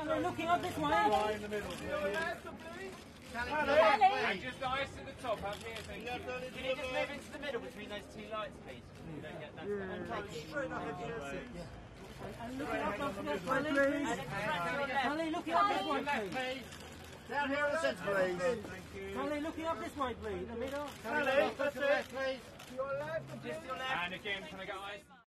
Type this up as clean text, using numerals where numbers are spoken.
They're looking up this way. Right in the middle. And just ice at the top up here. Thank you. Can you just move into the middle between those two lights, please? You don't get that. Straight ahead, yeah. And looking up this way, please. Sally, looking up this way, please. Down here in the centre, please. Thank you. Sally, looking up this way, please. The middle. Sally, that's it, please. To your left, Just your left. And again, can I get ice?